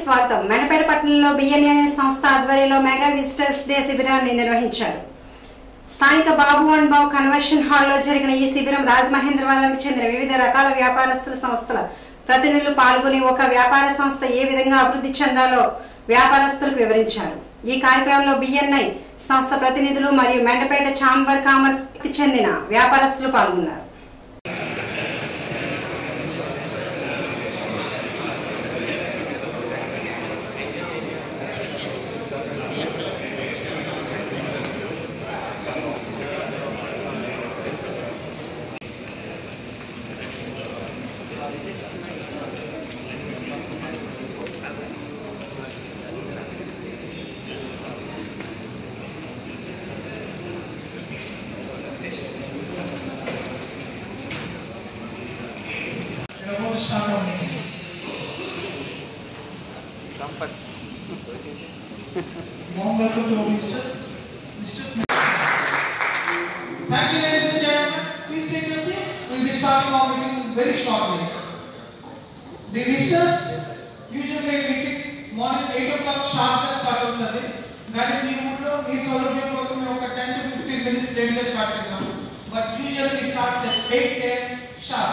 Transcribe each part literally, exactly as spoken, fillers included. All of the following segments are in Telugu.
స్వాగతం. మెనపేట పట్టణంలో బిఎన్ఏ సంస్థ ఆధ్వర్యంలో మెగా విజిటర్స్ డే శిబిరాన్ని నిర్వహించారు. స్థానిక బాబు అండ్ బాబు కన్వెన్షన్ హాల్లో జరిగిన ఈ శిబిరం రాజమహేంద్రవరానికి చెందిన వివిధ రకాల వ్యాపారస్తుల సంస్థల ప్రతినిధులు పాల్గొని ఒక వ్యాపార సంస్థ ఏ విధంగా అభివృద్ధి చెందాలో వ్యాపారస్తులకు వివరించారు. ఈ కార్యక్రమంలో బిఎన్ఐ సంస్థ ప్రతినిధులు మరియు మెండపేట ఛాంబర్ కామర్స్ కి చెందిన వ్యాపారస్తులు పాల్గొన్నారు. Start on it. Comfort. Warm welcome to our visitors. Visitors. Thank you, ladies and gentlemen. Please take your seats. We will be starting our meeting very shortly. The visitors usually meeting morning eight o'clock sharp గా స్టార్ట్ అవుతుంది. కానీ మీ ఊర్లో మీ సౌలభ్యం కోసం మేము ఒక ten to fifteen minutes late గా స్టార్ట్ చేస్తాం. But usually starts at eight a m sharp.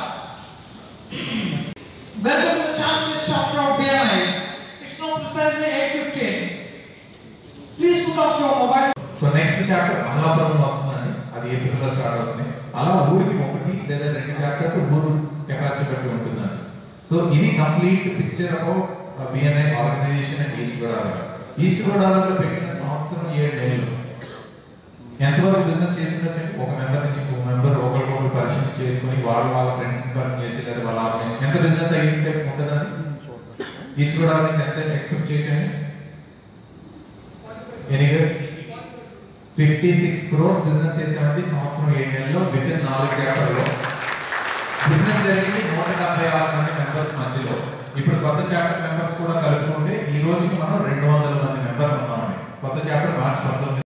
Welcome to the Champions chapter of B N I. It's now precisely eight fifteen. Please put off your mobile. So next chapter Amalapuram వస్తుందండి. అది ఏప్రిల్ లో స్టార్ట్ అవుతుంది. అలా ఊరికి ఒకటి లేదా రెండు చాప్టర్స్ ఊరు కెపాసిటీ బట్టి ఉంటుందండి. సో ఇది complete picture of BNI organisation and East Godavari. East గోదావరిలో పెట్టిన సంవత్సరం ఏడు నెలలు ఎంతవరకు బిజినెస్ చేస్తుండొచ్చండి. ఒక మెంబర్ నుంచి ఇంకో మెంబర్ ఒకరికొకరు పరిచయం చేసుకుని వాళ్ళు వాళ్ళ ఫ్రెండ్స్ వర్క్ చేసి లేదా వాళ్ళ ఆర్గనైజేషన్ ఎంత బిజినెస్ అయ్యింటే ఉంటుందండి. ఈస్ట్ గోదావరి నుంచి ఎంత ఎక్స్పెక్ట్ చేయొచ్చండి. Anyways fifty six crores business చేసామండి సంవత్సరం ఏడు నెలల్లో విత్ ఇన్ నాలుగు చాప్టర్లో. బిజినెస్ జరిగింది నూట డెబ్బై ఆరు మంది మెంబర్స్ మధ్యలో. ఇప్పుడు కొత్త చాప్టర్ మెంబర్స్ కూడా కలుపుకుంటే ఈ రోజుకి మనం రెండు వందల మంది మెంబర్లు ఉన్నామండి. కొత్త చాప్టర్ మార్చి పంతొమ్మిది